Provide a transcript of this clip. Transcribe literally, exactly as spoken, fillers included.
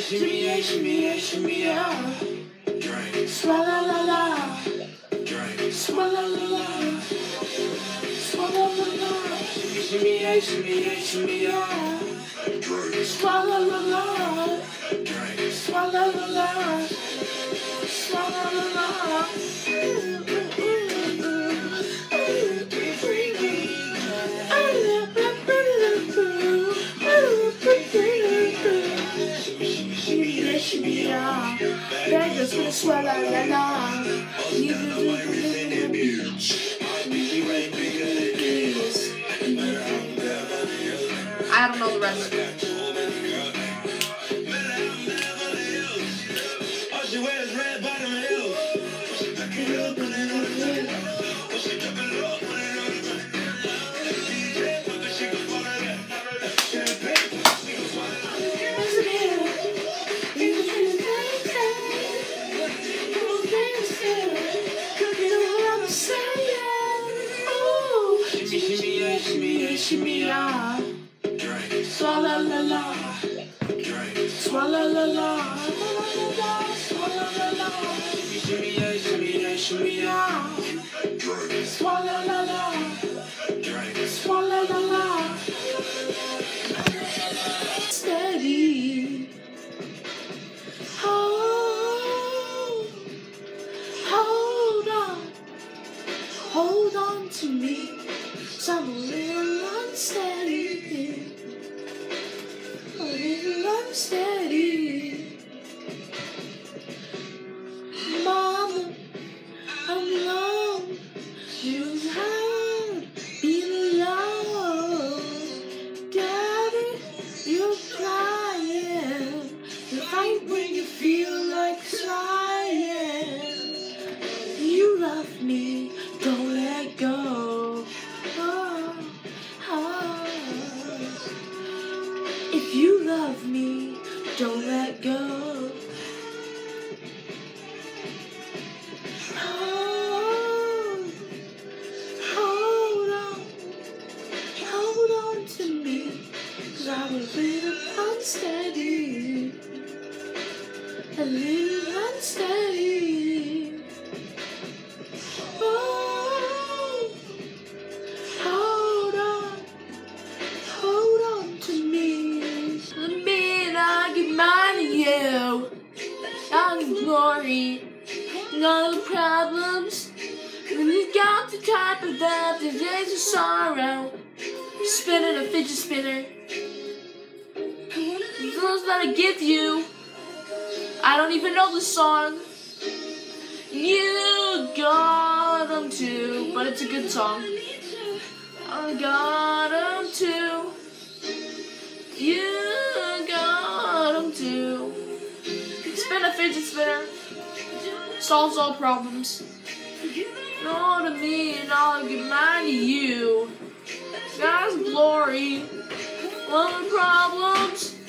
shimmy yeah, shimmy yeah, shimmy yeah. Drink. Swalla la la. Drink. Swalla la la. Swalla la la. Shimmy yeah, shimmy yeah, shimmy yeah. Drink. Swalla la la. Drink. Swalla la la. Swalla la la. Beggars will swallow la la. You do the beach. I don't know the rest. Shimmy yeah, shimmy yeah, shimmy yeah. Drink. Swalla la la. Drink. Swalla la la. Swalla la la. Shimmy yeah, shimmy yeah, shimmy yeah. Drink. Swalla la la. Drink. Swalla la la. Steady. Hold, hold on, hold on to me. I'm a little unsteady, a little unsteady. Mama, I'm alone. It's hard being alone. Daddy, you're crying. You fight when you feel like crying. You love me, don't let go. If you love me, don't let go. Hold, hold on, hold on to me, 'cause I'm a little unsteady, a little unsteady. All the glory, and all the problems. When you got the type of that, the days of sorrow. Spinning a fidget spinner. Those that I give you, I don't even know the song. You got them too, but it's a good song. I got them too. You got them too. Spin a fidget spinner, solves all problems. All to me and I'll give mine to you. God's glory, all the problems.